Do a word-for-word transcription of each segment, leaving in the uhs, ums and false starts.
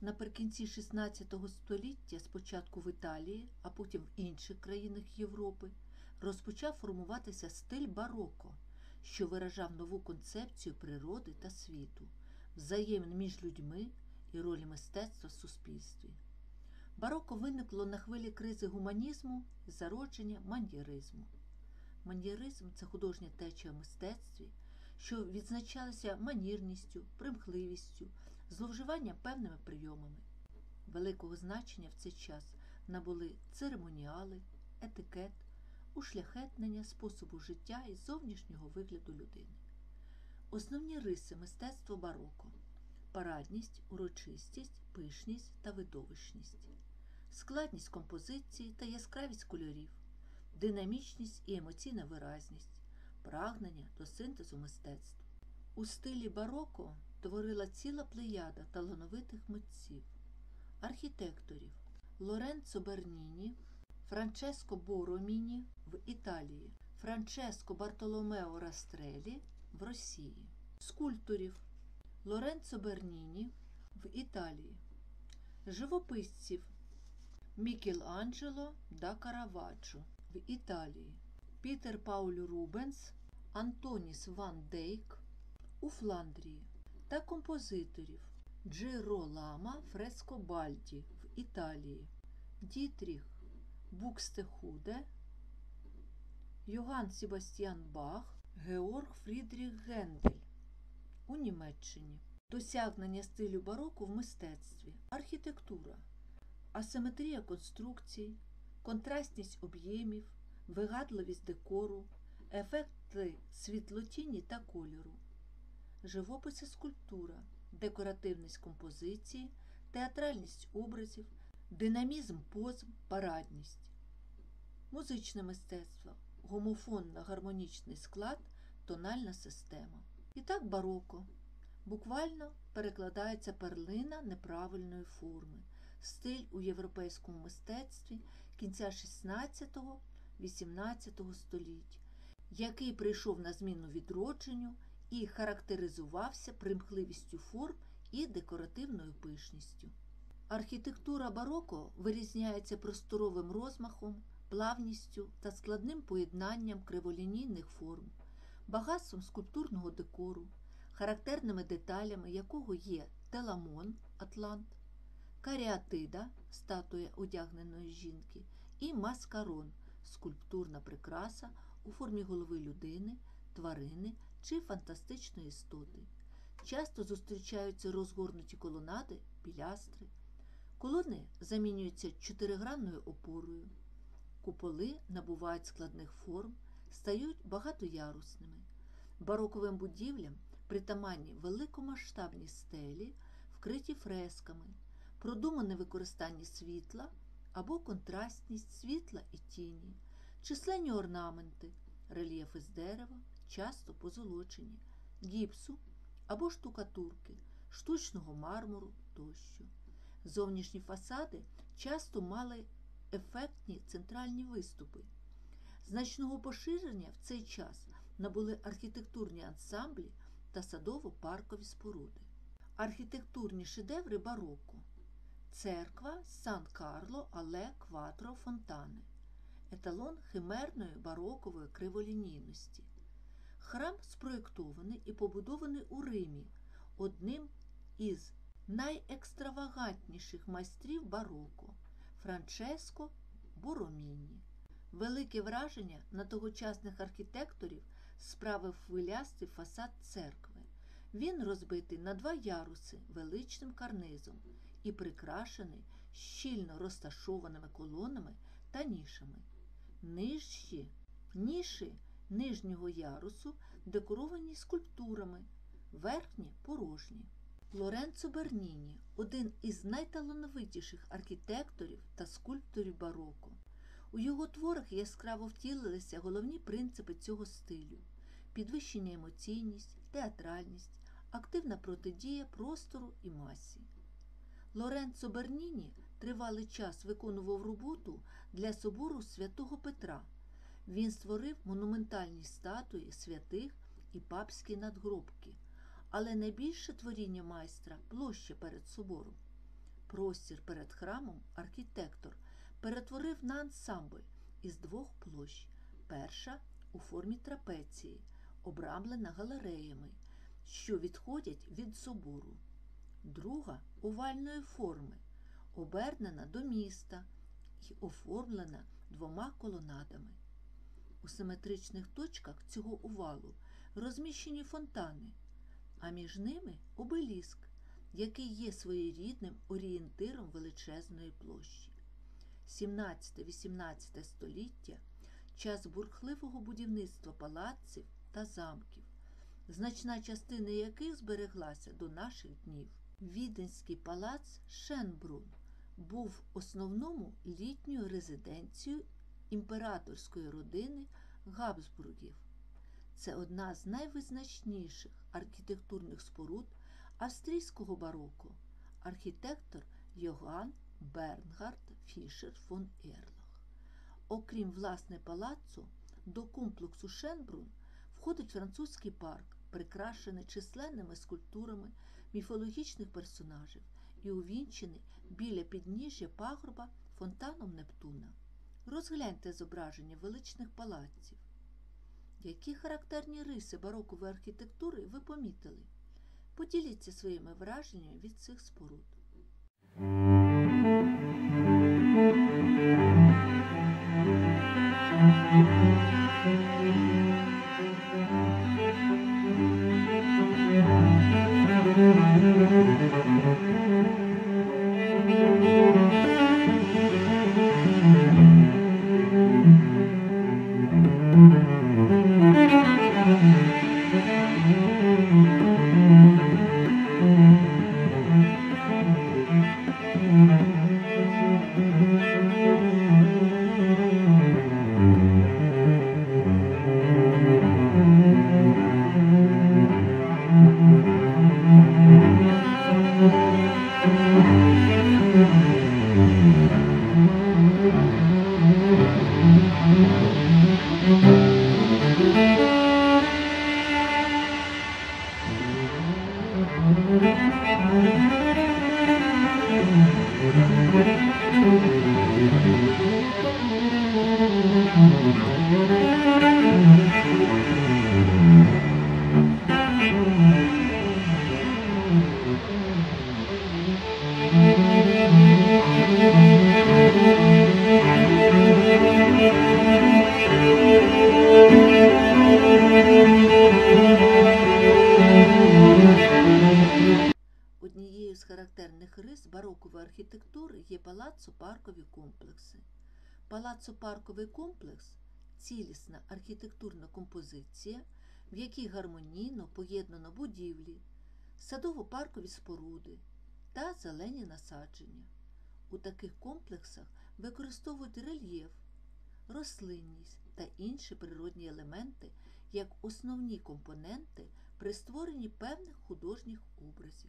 Наприкінці шістнадцятого століття, спочатку в Італії, а потім в інших країнах Європи, розпочав формуватися стиль бароко, що виражав нову концепцію природи та світу, взаємин між людьми і ролі мистецтва в суспільстві. Бароко виникло на хвилі кризи гуманізму і зародження маньєризму. Маньєризм – це художня течія в мистецтві, що відзначалася манірністю, примхливістю, зловживанням певними прийомами. Великого значення в цей час набули церемоніали, етикет, ушляхетнення способу життя і зовнішнього вигляду людини. Основні риси мистецтва бароко – парадність, урочистість, пишність та видовищність, складність композиції та яскравість кольорів, динамічність і емоційна виразність, прагнення до синтезу мистецтв. У стилі бароко творила ціла плеяда талановитих митців, архітекторів Лоренцо Берніні, Франческо Бороміні в Італії, Франческо Бартоломео Растрелі в Росії, скульпторів Лоренцо Берніні в Італії, живописців Мікеланджело да Караваджо в Італії, Пітер Пауль Рубенс, Антоніс ван Дейк у Фландрії та композиторів Джироламо Фрескобальді в Італії, Дітріх Букстехуде, Йоганн Себастьян Бах, Георг Фрідріх Гендель у Німеччині. Досягнення стилю бароко в мистецтві, архітектура, асиметрія конструкцій, контрастність об'ємів, вигадливість декору, ефекти світлотіні та кольору, живопис і скульптура, декоративність композиції, театральність образів, динамізм поз, парадність, музичне мистецтво, гомофонно-гармонічний склад, тональна система. І так бароко буквально перекладається перлина неправильної форми, стиль у європейському мистецтві кінця шістнадцятого-вісімнадцятого століть, який прийшов на зміну відродженню і характеризувався примхливістю форм і декоративною пишністю. Архітектура бароко вирізняється просторовим розмахом, плавністю та складним поєднанням криволінійних форм, багатством скульптурного декору, характерними деталями якого є теламон, атлант, каріатида, статуя одягненої жінки, і маскарон, скульптурна прикраса у формі голови людини, тварини чи фантастичної істоти. Часто зустрічаються розгорнуті колонади, пілястри. Колони замінюються чотиригранною опорою. Куполи набувають складних форм, стають багатоярусними. Бароковим будівлям притаманні великомасштабні стелі, вкриті фресками, продумане використання світла або контрастність світла і тіні, численні орнаменти, рельєфи з дерева, часто позолочені, гіпсу або штукатурки, штучного мармуру тощо. Зовнішні фасади часто мали ефектні центральні виступи. Значного поширення в цей час набули архітектурні ансамблі та садово-паркові споруди. Архітектурні шедеври бароко. Церква Сан-Карло але Кватро Фонтане. Еталон химерної барокової криволінійності. Храм спроєктований і побудований у Римі одним із найекстравагантніших майстрів бароко – Франческо Бороміні. Велике враження на тогочасних архітекторів справив хвилястий фасад церкви. Він розбитий на два яруси величним карнизом і прикрашений щільно розташованими колонами та нішами. Нижчі ніші нижнього ярусу декоровані скульптурами, верхні – порожні. Лоренцо Берніні – один із найталановитіших архітекторів та скульпторів бароко. У його творах яскраво втілилися головні принципи цього стилю – підвищена емоційність, театральність, активна протидія простору і масі. Лоренцо Берніні тривалий час виконував роботу для собору Святого Петра. Він створив монументальні статуї святих і папські надгробки, але найбільше творіння майстра – площа перед собором. Простір перед храмом архітектор перетворив на ансамбль із двох площ. Перша у формі трапеції, обрамлена галереями, що відходять від собору. Друга овальної форми, обернена до міста і оформлена двома колонадами. У симетричних точках цього овалу розміщені фонтани, а між ними обеліск, який є своєрідним орієнтиром величезної площі. сімнадцяте-вісімнадцяте століття – час бурхливого будівництва палаців та замків, значна частина яких збереглася до наших днів. Віденський палац Шенбрун був в основному літньою резиденцією імператорської родини Габсбургів. Це одна з найвизначніших архітектурних споруд австрійського бароко. Архітектор Йоганн Бернгард Фішер фон Ерлах. Окрім власне палацу, до комплексу Шенбрун входить французький парк, прикрашений численними скульптурами міфологічних персонажів і увінчений біля підніжжя пагорба фонтаном Нептуна. Розгляньте зображення величних палаців. Які характерні риси барокової архітектури ви помітили? Поділіться своїми враженнями від цих споруд. Однією з характерних рис барокової архітектури є палаццо-паркові комплекси. Палаццо-парковий комплекс – цілісна архітектурна композиція, в якій гармонійно поєднано будівлі, садово-паркові споруди та зелені насадження. У таких комплексах використовують рельєф, рослинність та інші природні елементи як основні компоненти при створенні певних художніх образів.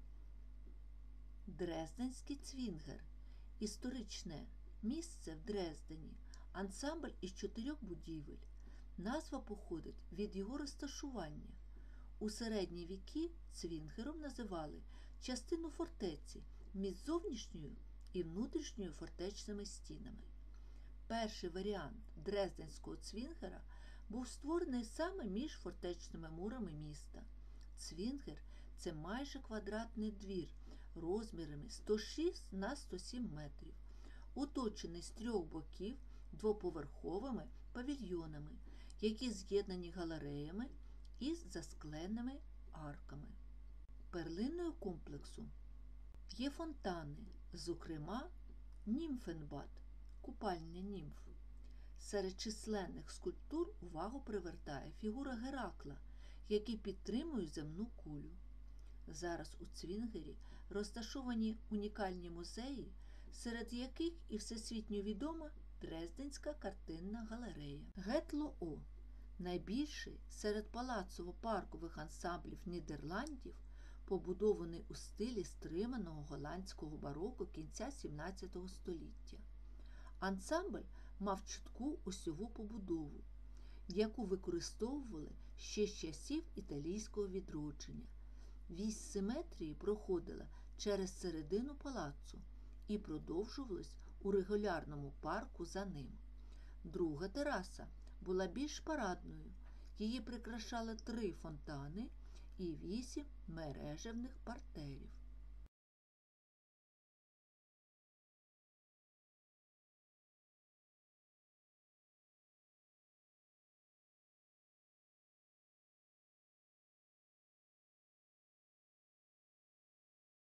Дрезденський цвінгер – історичне місце в Дрездені, ансамбль із чотирьох будівель. Назва походить від його розташування. У середні віки цвінгером називали частину фортеці між зовнішньою і внутрішньою фортечними стінами. Перший варіант дрезденського цвінгера був створений саме між фортечними мурами міста. Цвінгер – це майже квадратний двір розмірами сто шість на сто сім метрів, оточений з трьох боків двоповерховими павільйонами, які з'єднані галереями із заскленими арками. Перлиною комплексу є фонтани, зокрема Німфенбад – купальня німф. Серед численних скульптур увагу привертає фігура Геракла, який підтримує земну кулю. Зараз у Цвінгері розташовані унікальні музеї, серед яких і всесвітньо відома Дрезденська картинна галерея. Гетло-О – найбільший серед палацово-паркових ансамблів Нідерландів, побудований у стилі стриманого голландського бароко кінця сімнадцятого століття. Ансамбль мав чітку осьову побудову, яку використовували ще з часів італійського відродження. Вісь симетрії проходила через середину палацу і продовжувалось у регулярному парку за ним. Друга тераса була більш парадною. Її прикрашали три фонтани і вісім мережевних партерів.